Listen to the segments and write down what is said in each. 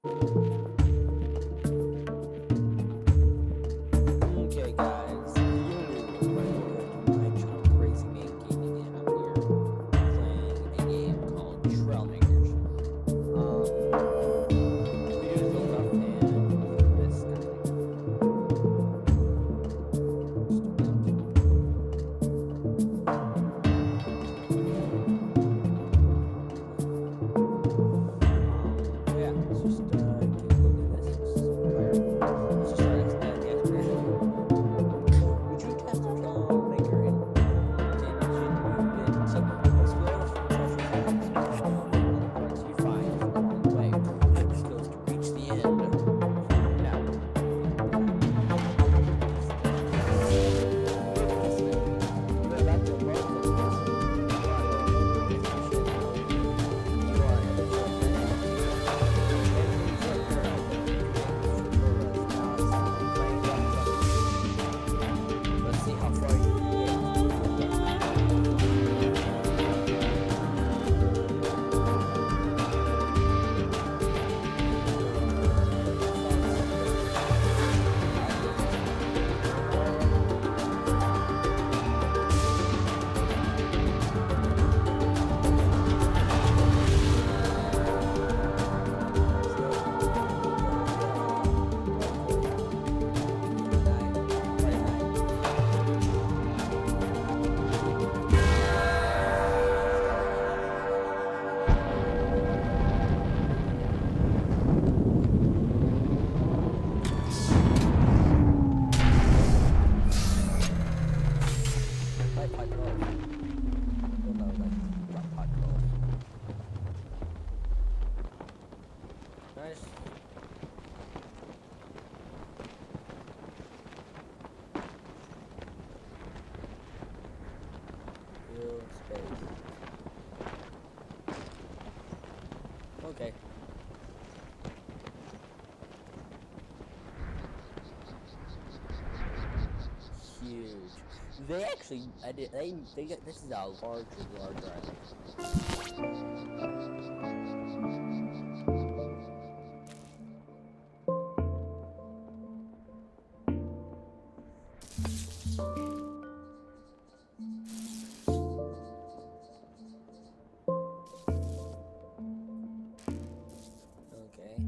Okay, guys, welcome to my channel, Crazy Man Gaming, and I'm here playing a game called Trailmakers. Video is built up and this kind of yeah, let's just get into this. Let's just start the expedition. Would you test a Trailmaker in some skills from treasure chests? Other parts you find along the way. Skills to reach the end. Now, let's see how far you Nice. Fill space. Okay. Huge. They actually, they get, this is a larger island. Okay.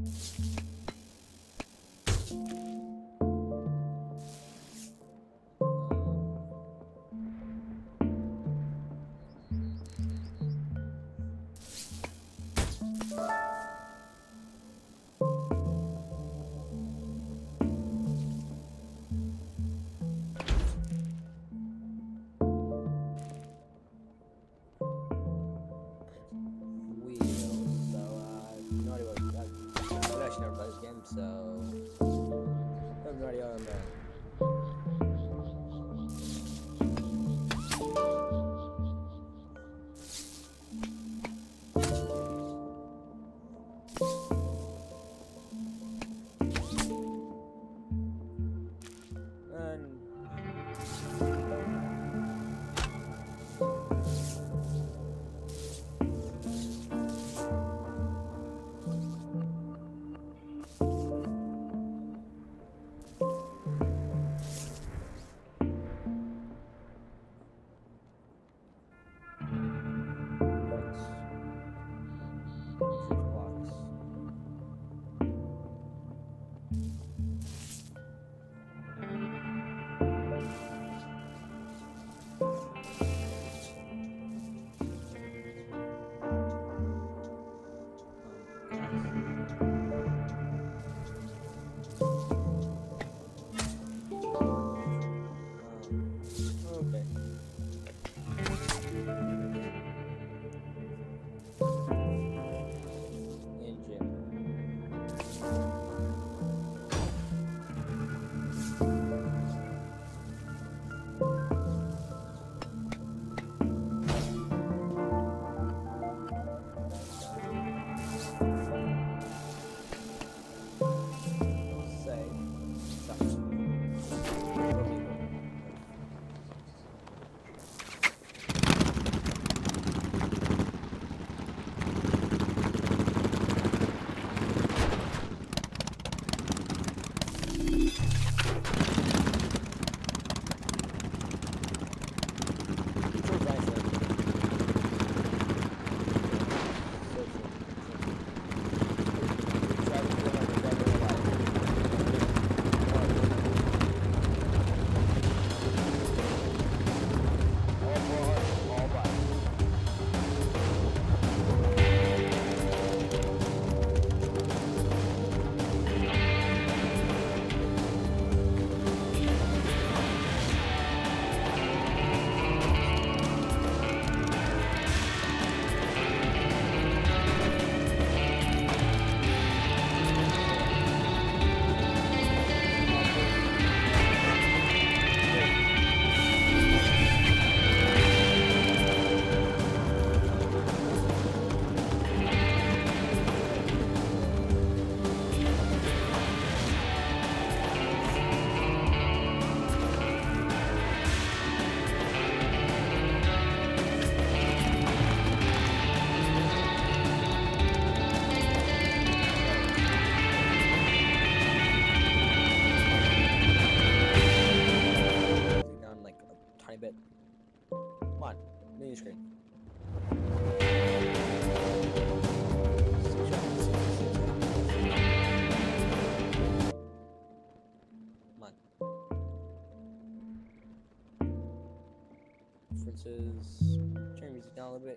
preferences. Turn music down a little bit.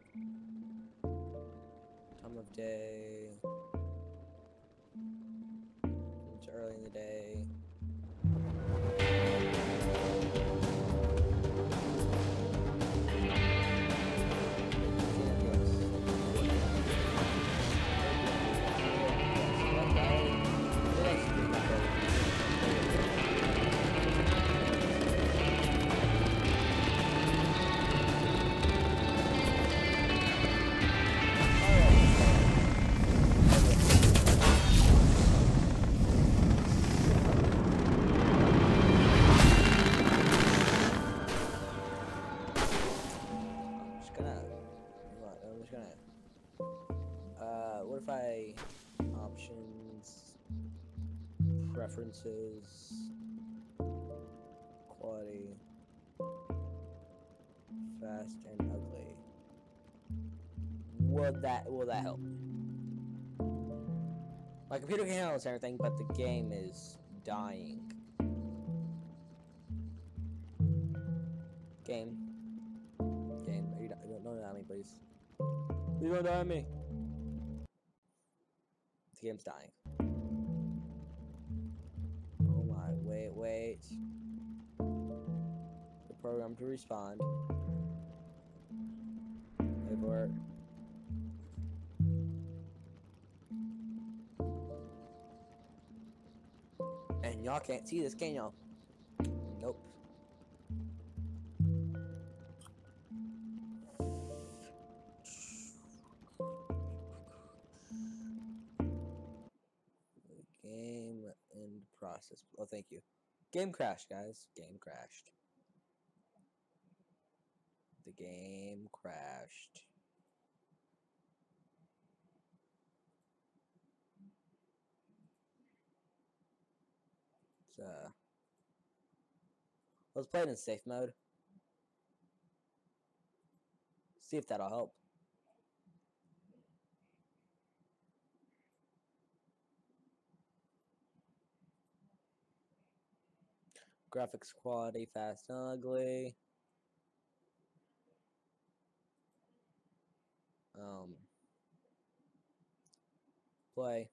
Time of day. It's early in the day. What if I options, preferences, quality, fast and ugly? Will that help? My computer can handle everything, but the game is dying. Game, you don't die on me, please. Please don't die on me. The game's dying. Oh my, wait. The program to respond. Wait for it. And y'all can't see this, can y'all? Nope. Game in process. Oh, thank you. Game crashed, guys. Game crashed. The game crashed. Let's play it in safe mode. See if that'll help. Graphics quality, fast and ugly. Play.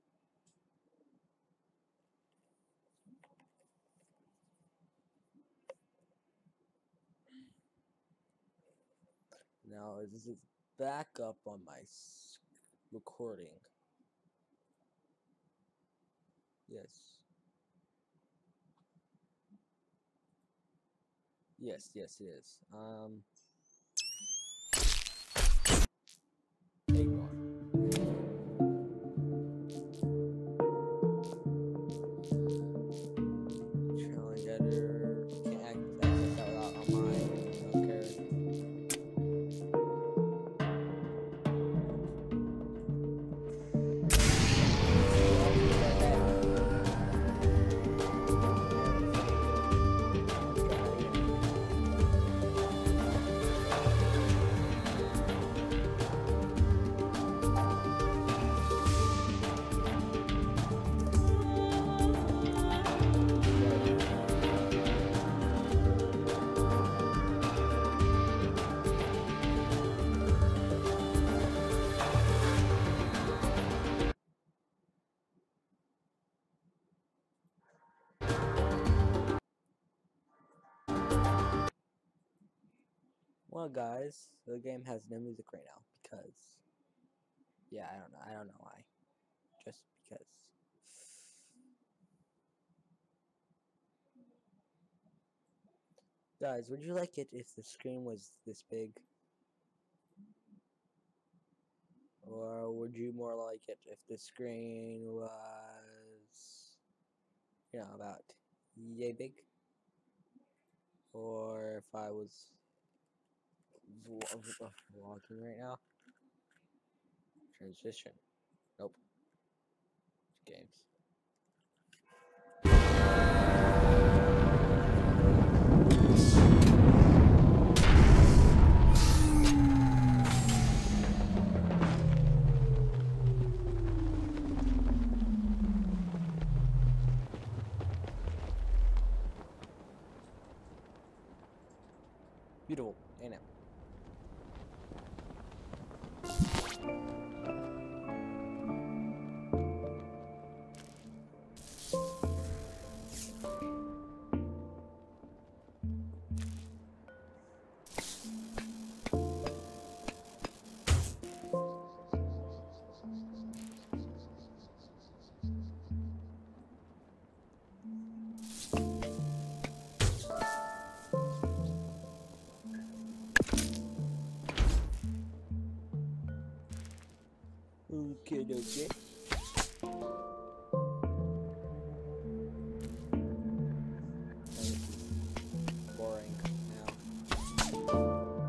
Now, this is back up on my recording. Yes. Yes, it is. Ignore. Challenge editor. Can't access that without online. Don't care. Well, guys, the game has no music right now because, yeah, I don't know why. Just because. Guys, would you like it if the screen was this big? Or would you more like it if the screen was, about yay big? Or if I was vlogging right now? Transition. Nope. Games. Beautiful. And now. kid, okay? Boring now.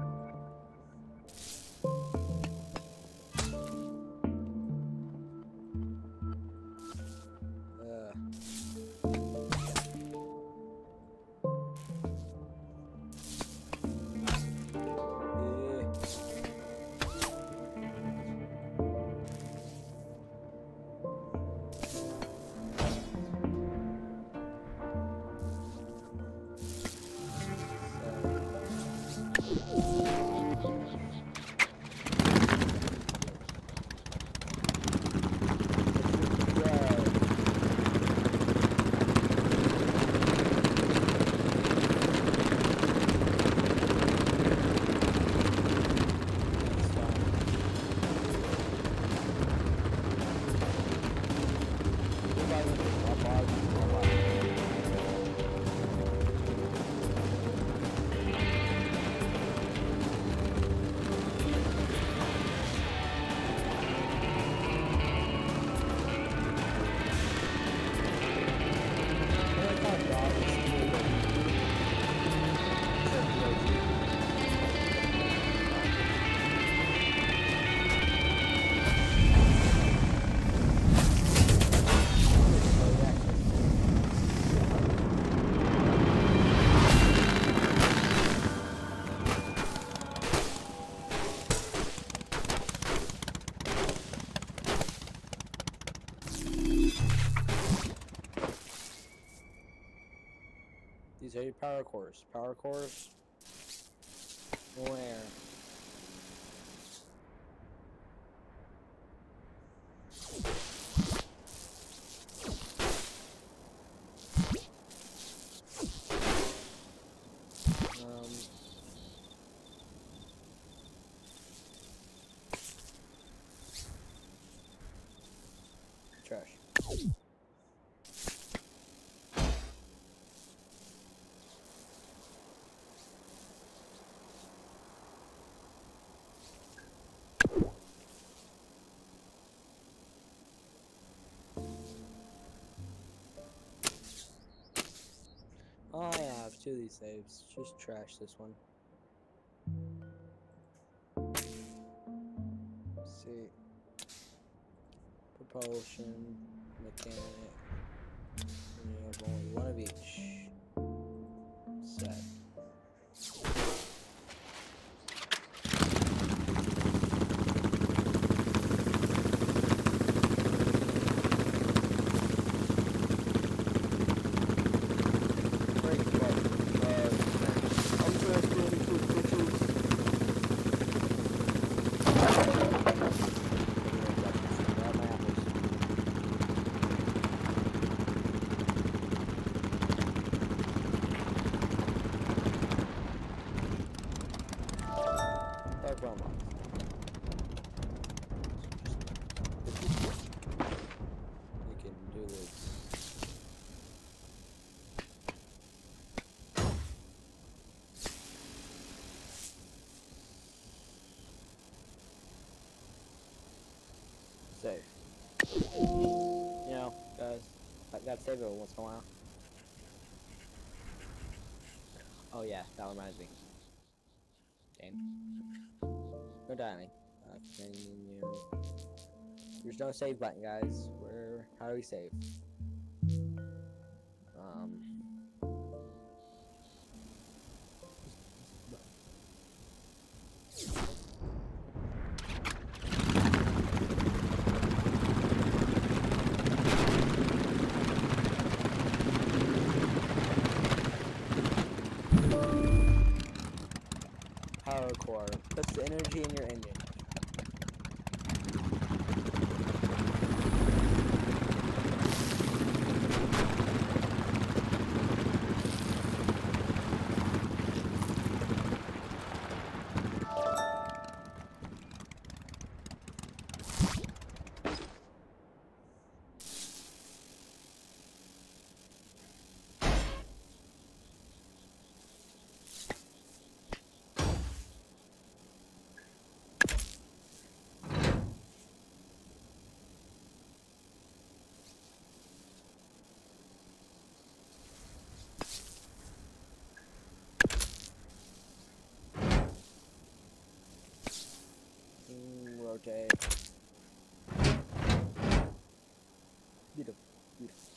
These are your power cores. Power cores. Where? Trash. Oh, I have 2 of these saves. Just trash this one. Let's see. Propulsion, mechanic. And you have only 1 of each. Set. Save. You know, guys, I gotta save it once in a while. Oh yeah, that reminds me. Dang. No dialing. Continue. There's no save button, guys. How do we save? Power core. Puts the energy in your engine. Okay. Beautiful. Beautiful.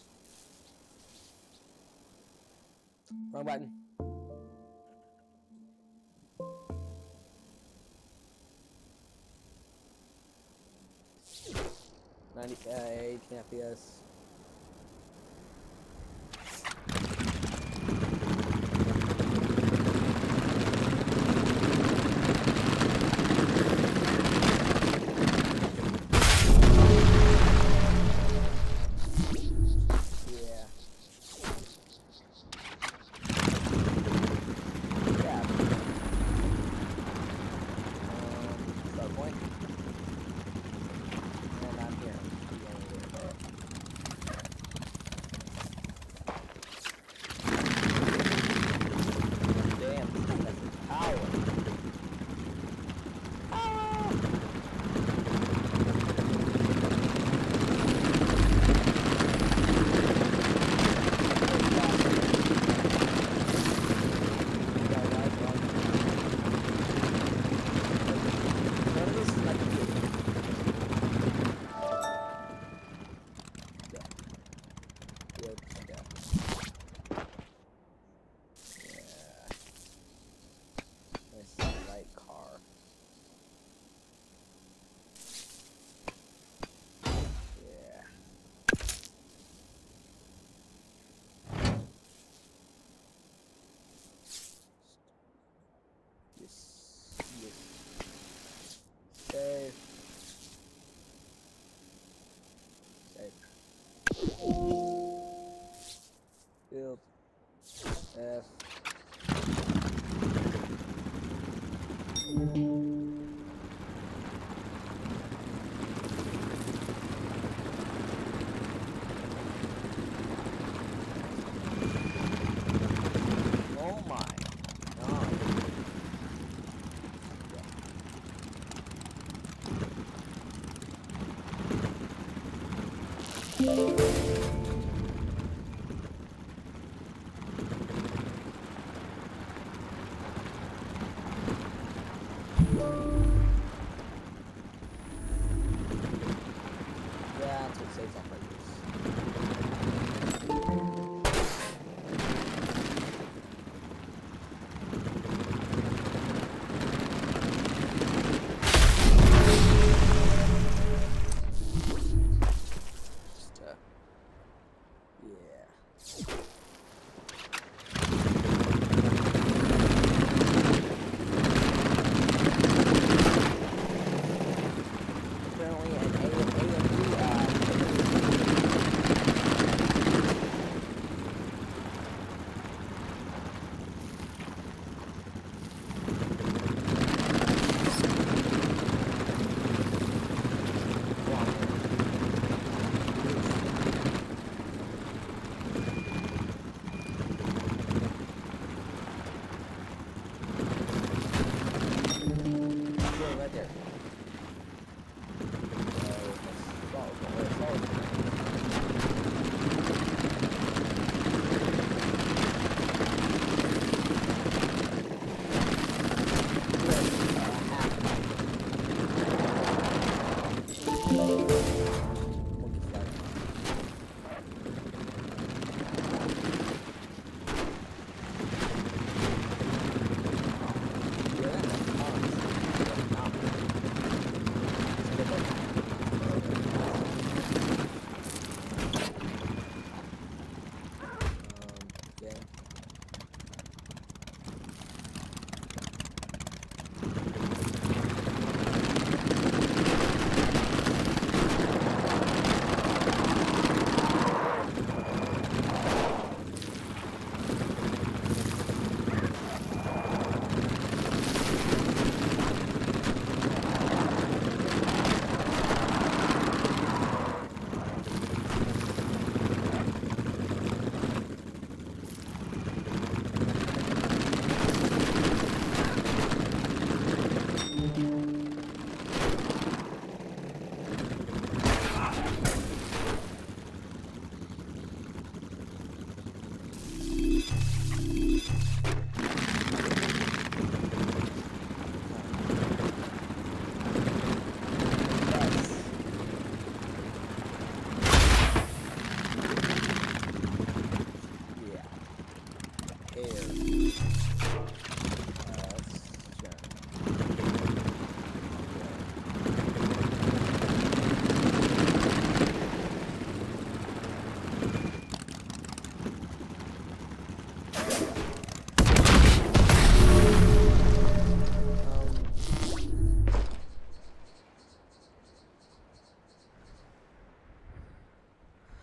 Wrong button. 18 FPS. Save. Save. Build. F. Oh my God. Yeah, that's what saves off like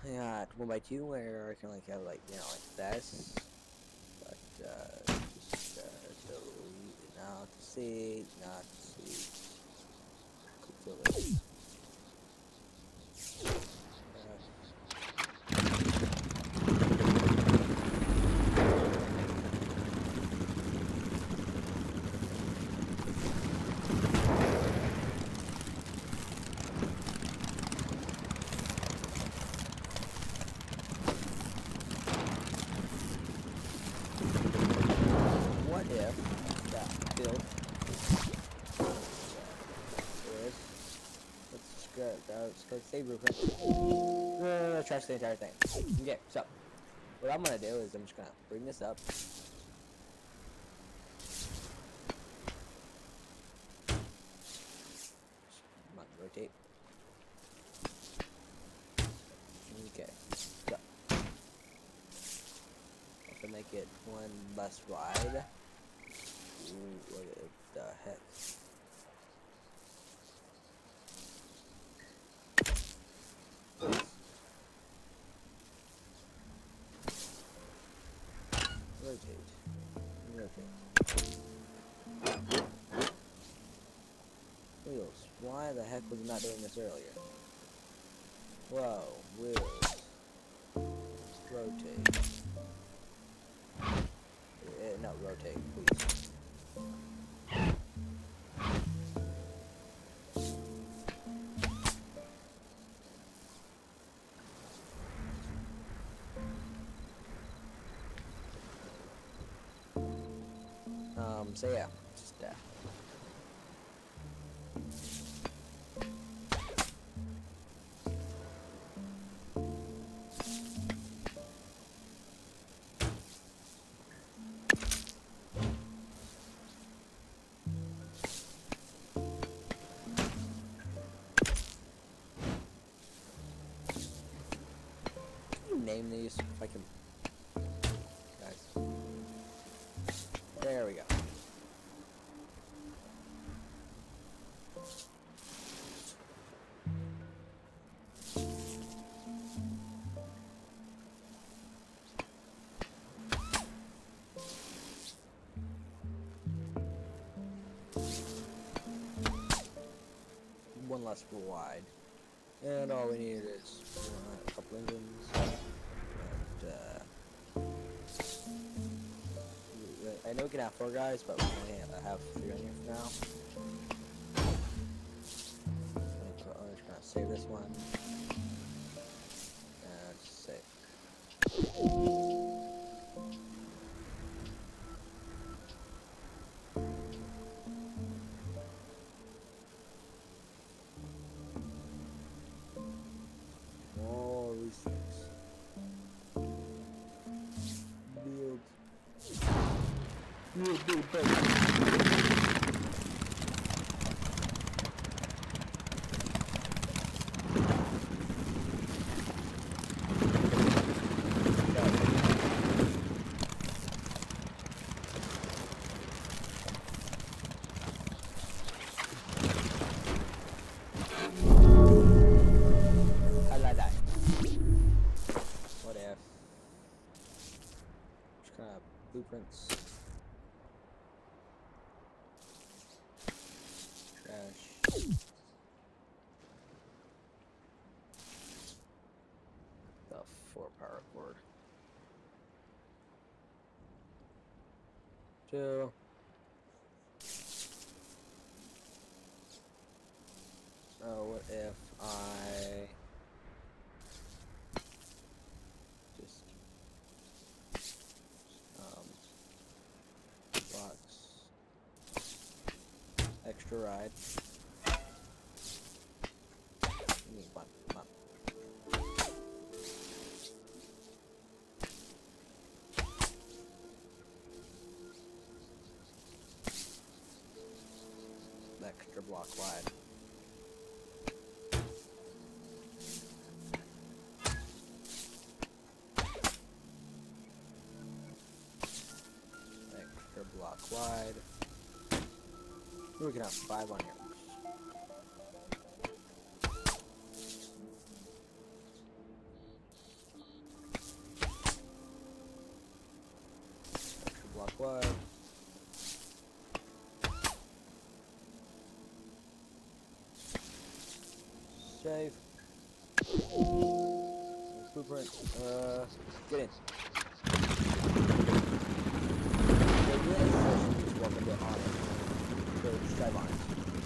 Yeah, 1x2 where I can like have like like this, but just delete not to see, not to see. Completely. What if that built is let's go save blueprint. No, trust the entire thing. Okay, so what I'm gonna do is I'm just gonna bring this up. Come on, rotate. Okay, so have to make it one less wide. Ooh, what the heck? Rotate. Rotate. Wheels. Why the heck was it not doing this earlier? Whoa, wheels. Rotate. No, rotate, please. So yeah, just can you name these if I can, guys? There we go. One less wide, and all we need is a couple engines. I know we can have 4 guys, but we only have 3 on here for now. I'm just gonna save this one and save. All these things. Build. How did I die? What if? Just kind of blueprints. Trash. The 4 power cord. 2. Oh, what if I just blocks extra ride. Come on. Extra block wide. Extra block wide. We can have 5 on here. What? Save. Blueprint. Get in. Just walk a bit on it. So just drive on it.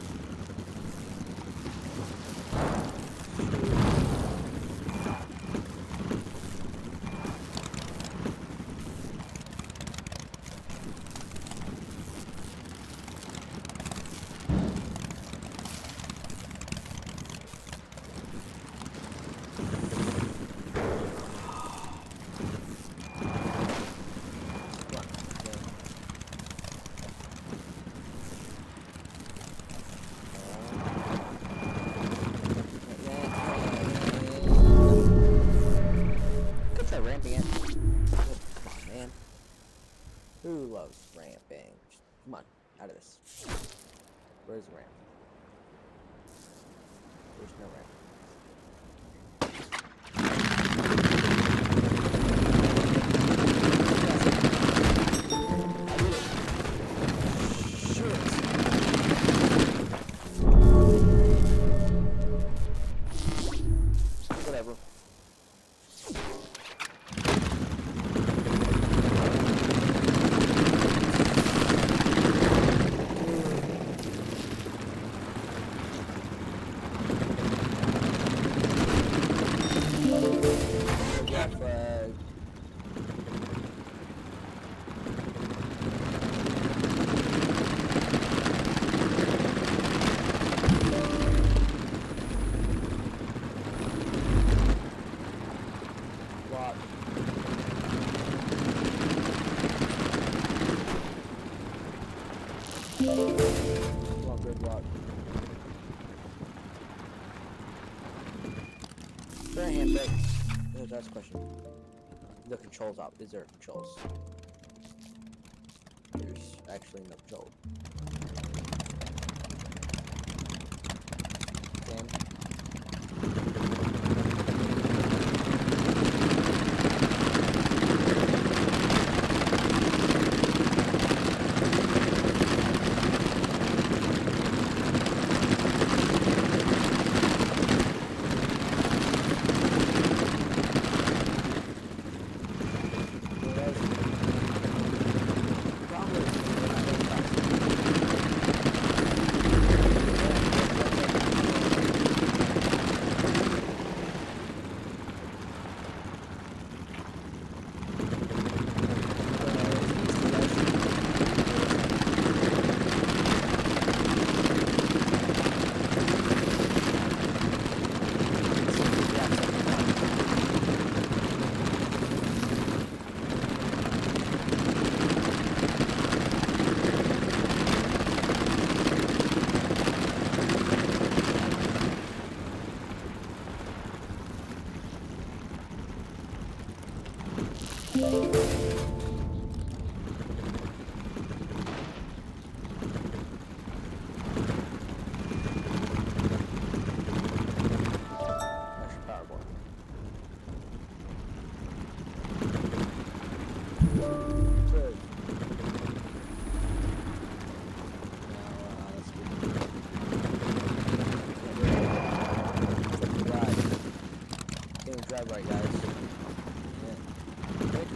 Ramping it. Come on, man. Who loves ramping? Come on, out of this. Where's the ramp? There's no ramp. Whatever. Well, good luck. Is there a handbrake? That's a question. The controls up. Is there controls? There's actually no control. Damn. Drive right, guys. Yeah.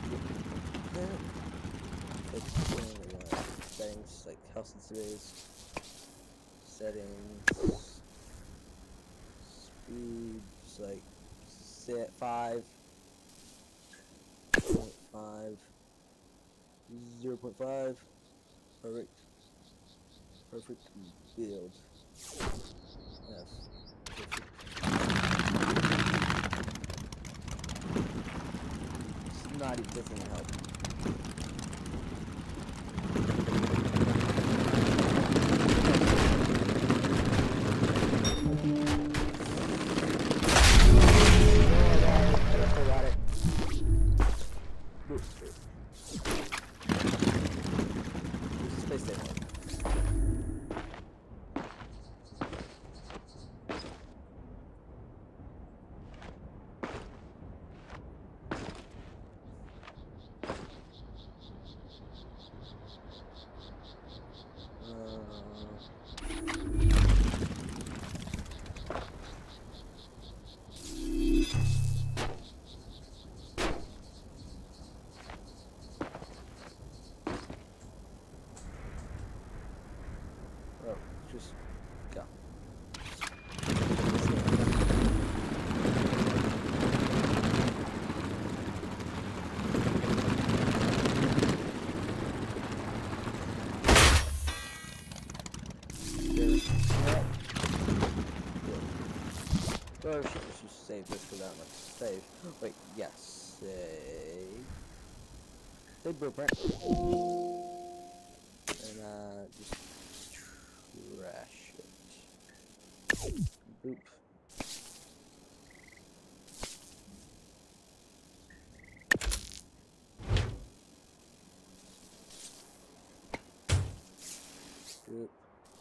Settings like health sensitivity, settings, speeds like set 5, 0.5, 0.5. Perfect. Perfect build. Yes. Perfect. Not even doesn't help. Got it. Space station. Let's just save this because I don't like to save. Wait, yes, save. Save blueprint. And just trash it. Boop. Boop.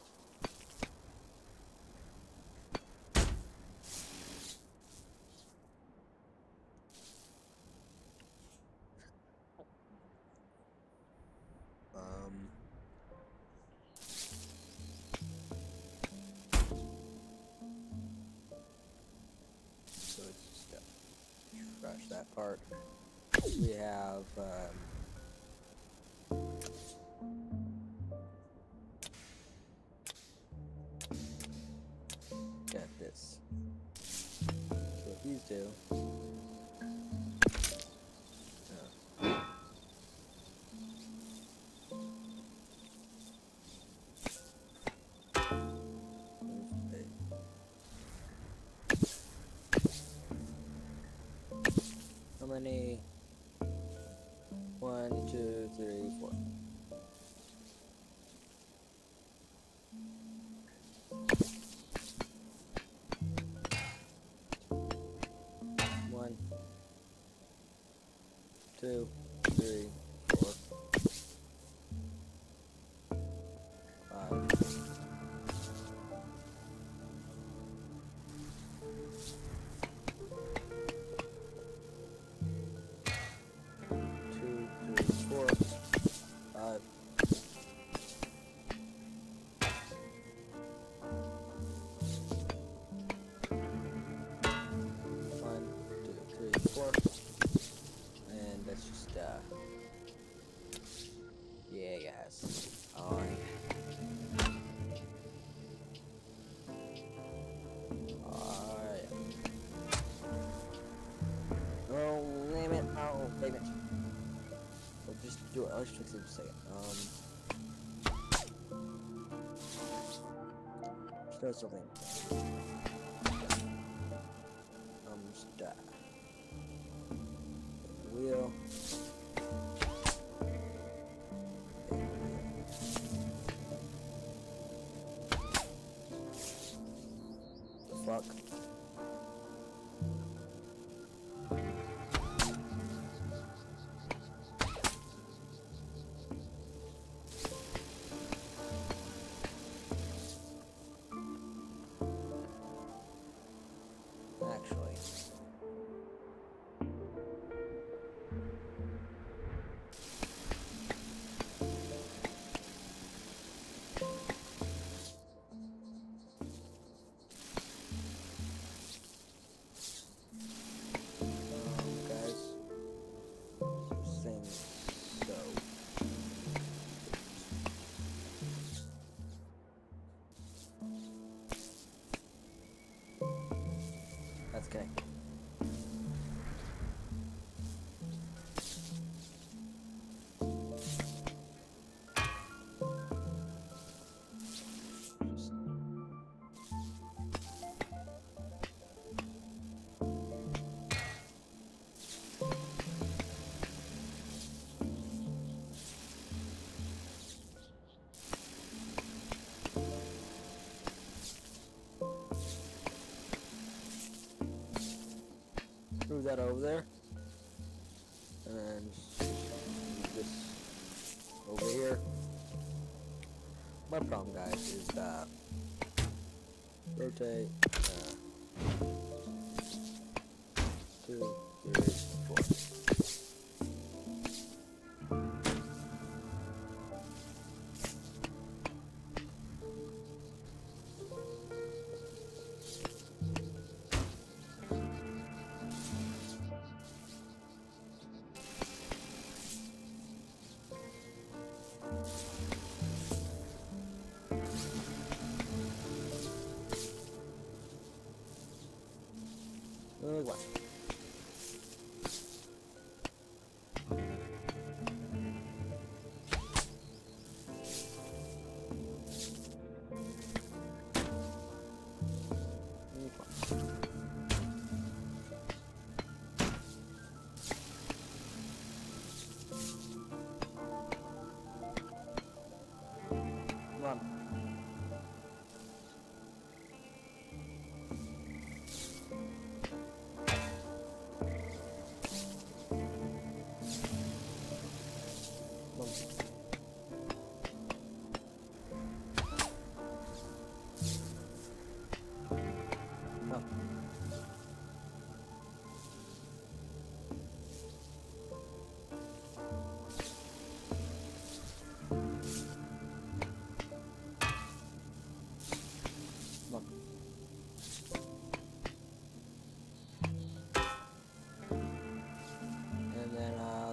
So it's just trash that part. We have got this. So what these do. How many? 1, 2, 3, 4. One, 2, 3, 4, 5. Two, three, four, 5. 1, 2, 3, 4. And that's just yeah, guys. Alright. Oh, damn it. Oh, damn it. I'll just do it. Let's fix it in a second. Just know something. Just wheel. The fuck? Actually. Guys. Saying so. That's connected. Move that over there. And this over here. My problem, guys, is that rotate 2, 3, 4. What?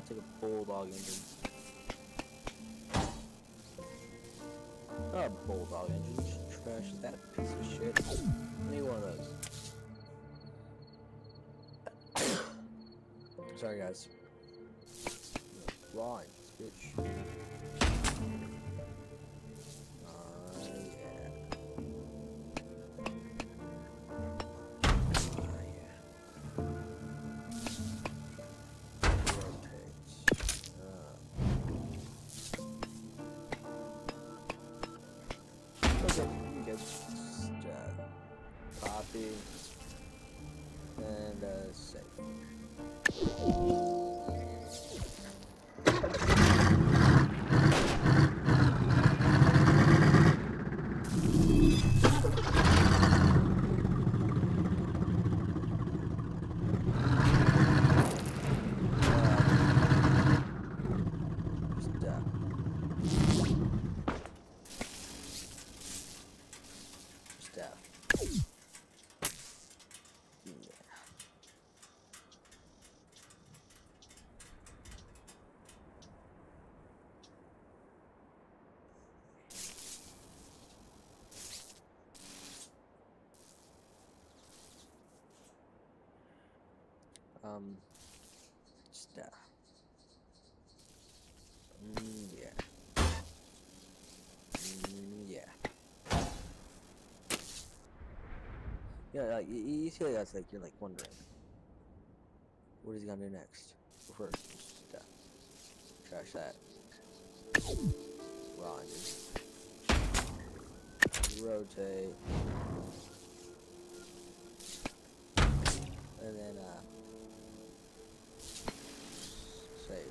take a bulldog engine. Not a bulldog engine, just trash that piece of shit. Any one of those. Sorry guys. Right, bitch. Copy and save. Stuff. Yeah. Yeah. Yeah, like, you see that's like, you're like wondering, what is he gonna do next? Go first. Stuff. Trash that. Run. Rotate. And then, save.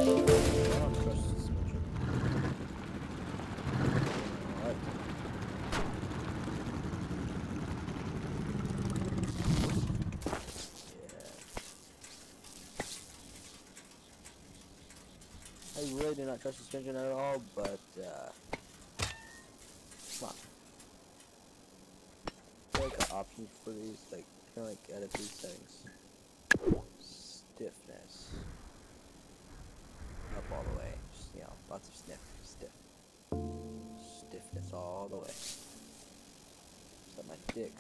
don't trust suspension. What? Yeah. I really do not trust suspension at all, but come on. Like options for these, like you can like edit these settings. Stiffness. Up all the way. Just, you know, lots of stiffness all the way. Is that my dick?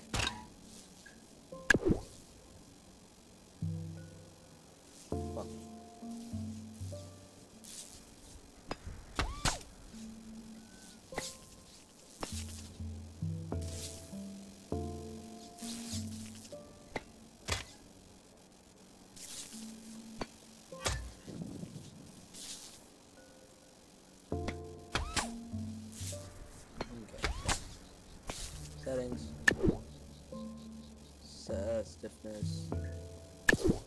Fuck. Settings, stiffness, stiff,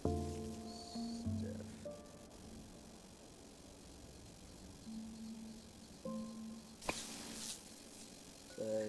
save.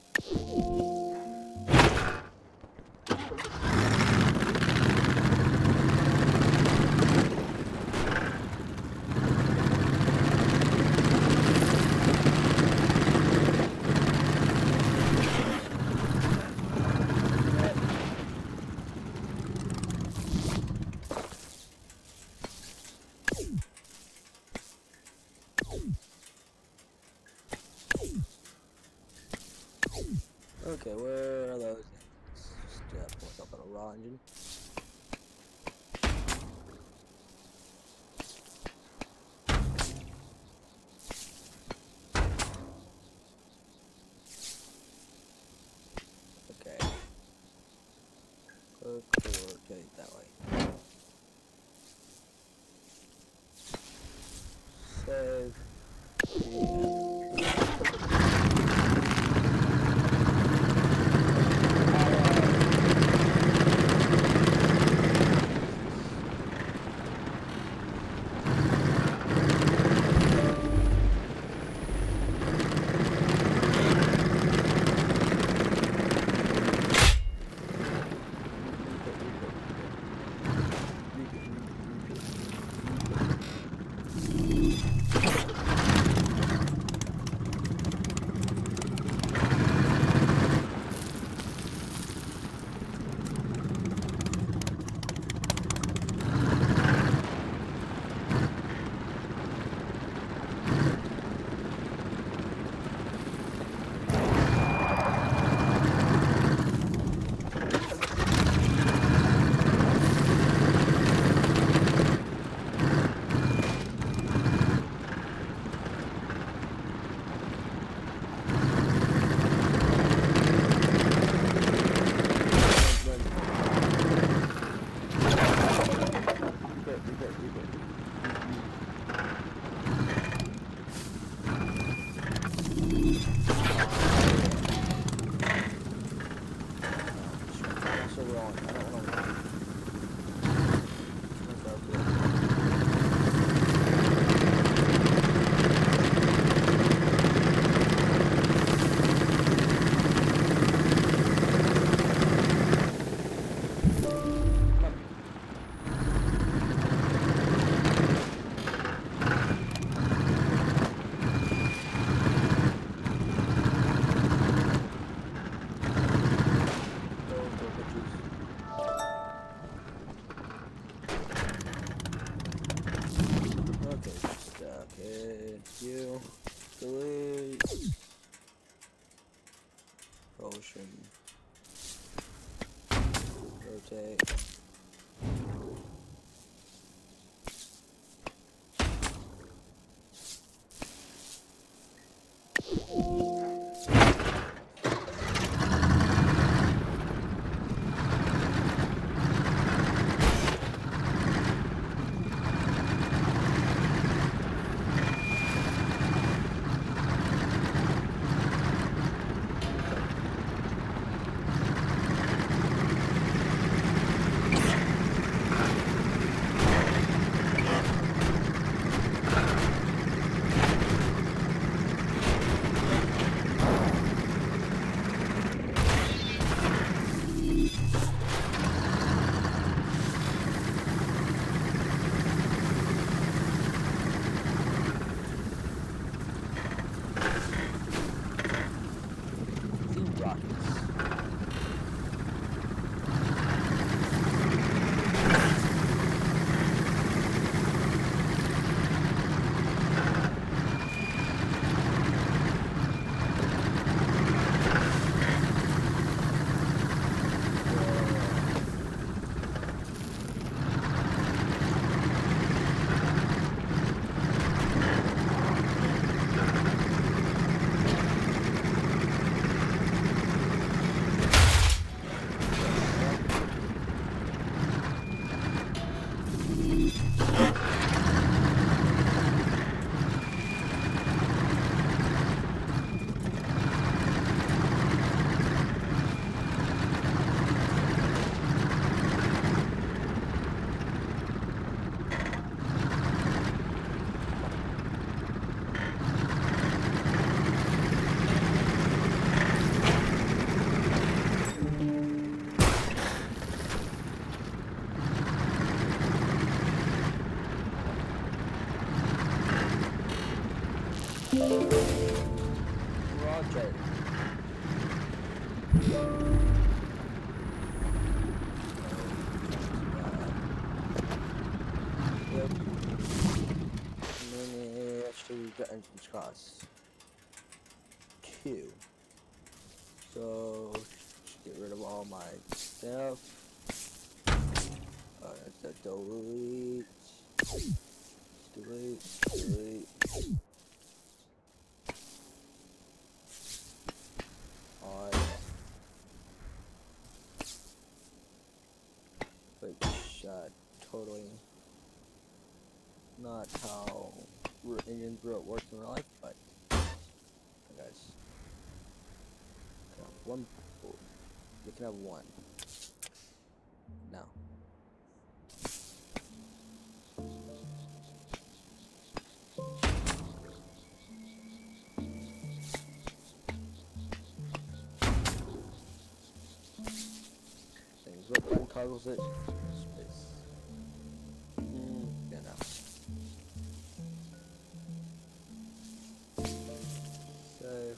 Okay, where are those engines? Just pull myself on a raw engine. Okay. Okay, that way. Save. You delete potion rotate Roger. Yep. And then actually we've got entrance costs. 2. So just get rid of all my stuff. That's a delete. Delete. On. Which totally not how Indian Grill works in real life, but guys, one. We can have one. No. Things what untoggles it. Space. Yeah, no. Save.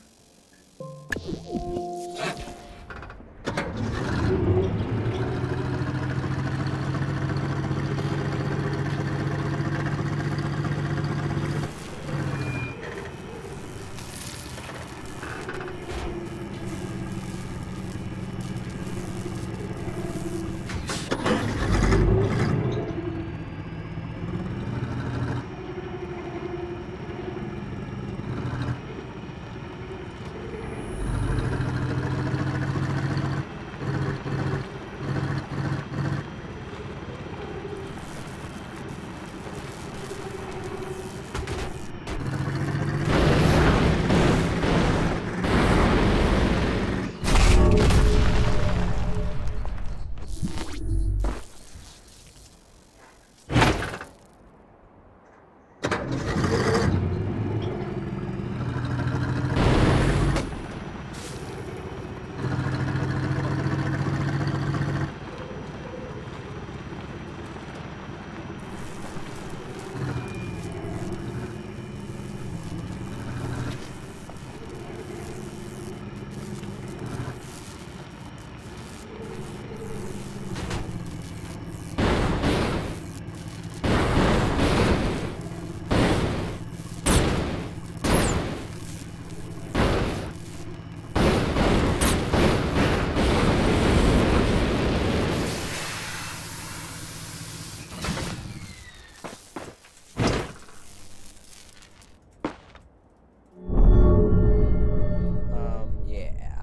Yeah.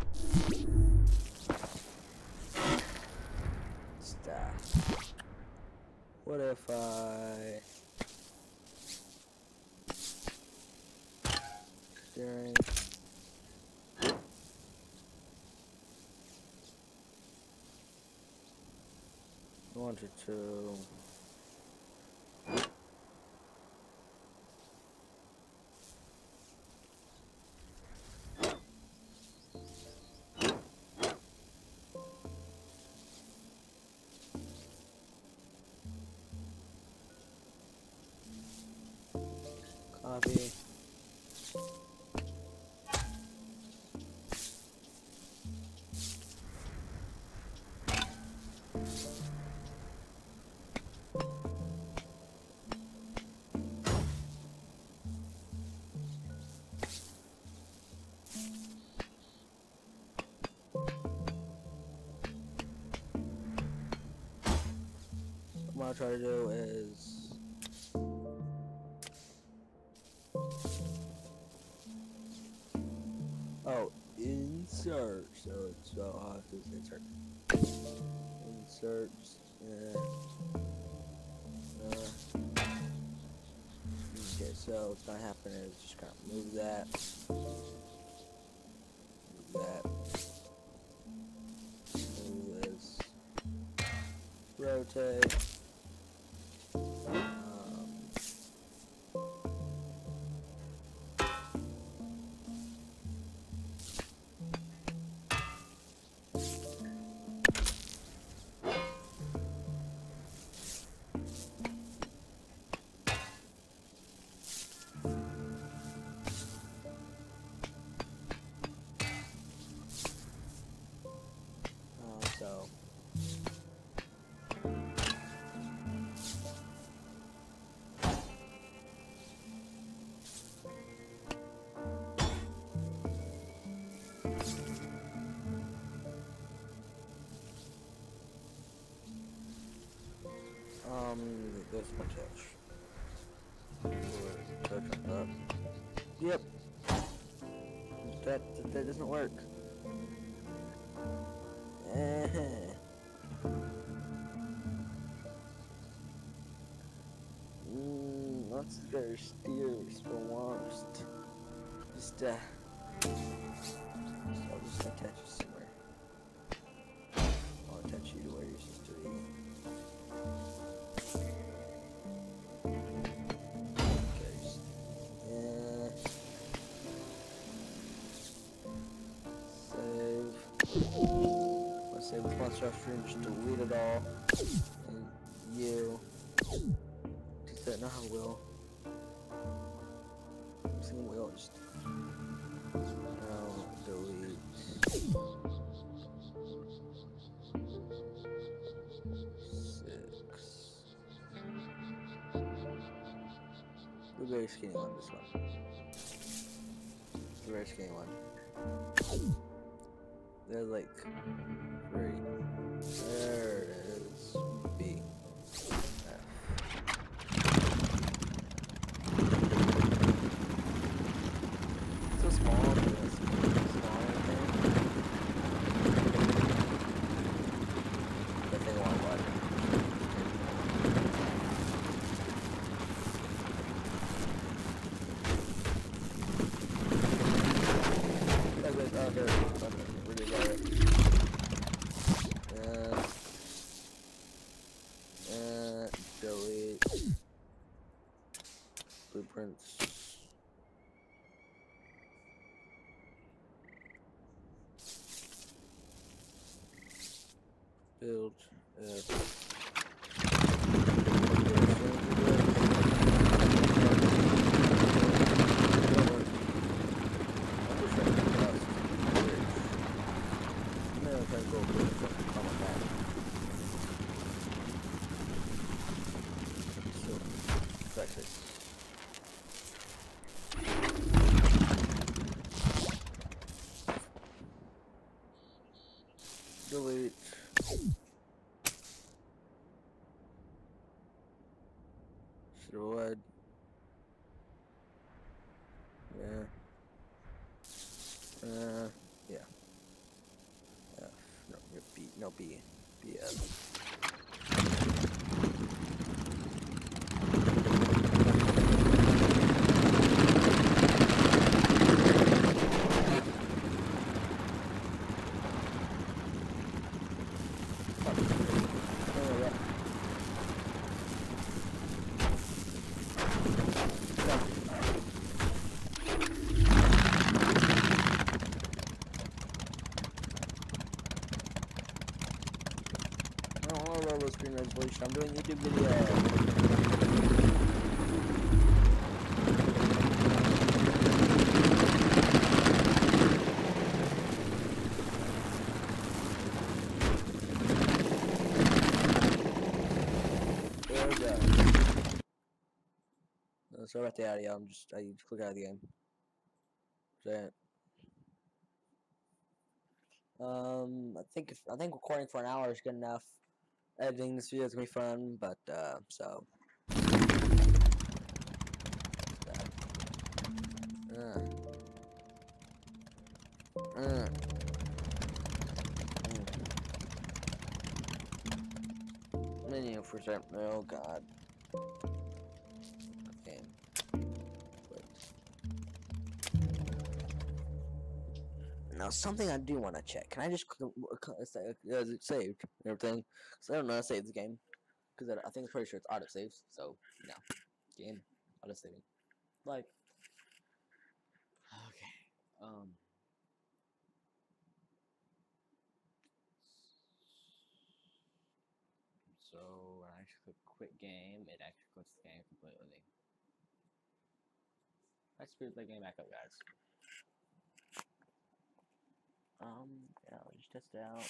Stuff. What if steering 1 to 2. Copy. What I'll try to do is insert. So I'll have to insert. Insert. Okay, so what's gonna happen is just kind of move that. Move this. Rotate. There's my touch. Touch on top. Yep. That doesn't work. Let's go steers for once. I'll just attach you somewhere. I'll attach you to where you're supposed to be. Okay, save. Let's save the monster after and just delete it all. And you. Just that, not will. Single will just. Now delete. The very skinny one, this one. The very skinny one. They're like 3. There it is. B. F. So small, but it's small thing. That thing won't work. Delete blueprints. Build. Breakfast. Delete. Should yeah. Yeah. F. No, B. No, B. BF. Screen resolution. I'm doing YouTube video. There we go. Sorry about the audio. I just click out of the game. I think recording for an hour is good enough. Editing this video is gonna be fun, but so. Menu for certain. Oh God. Okay. Wait. Now something I do want to check. Can I just say is it saved and everything? Cause I don't know how to save the game. Cause I think it's pretty sure it's auto saves. So no, game auto saving. Like okay. So when I actually click quit game, it actually quits the game completely. Let's boot the game back up, guys. Yeah, I'll just test it out.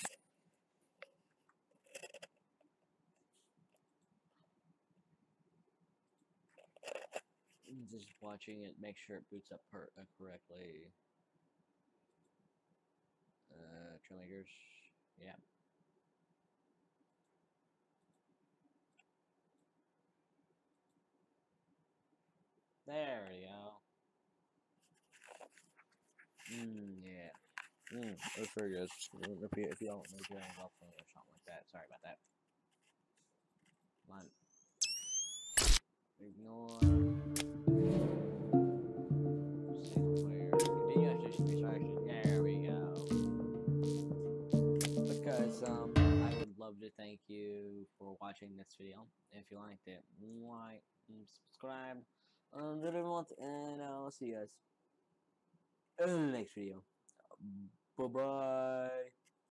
Just watching it, make sure it boots up correctly. Trailmakers, yeah. There we go. Yeah. That's pretty good. If you don't make your own buffalo or something like that. Sorry about that. Come on. Ignore. Single player. Continue extraction. There we go. Because I would love to thank you for watching this video. If you liked it, like and subscribe. And I'll see you guys in the next video. Bye bye.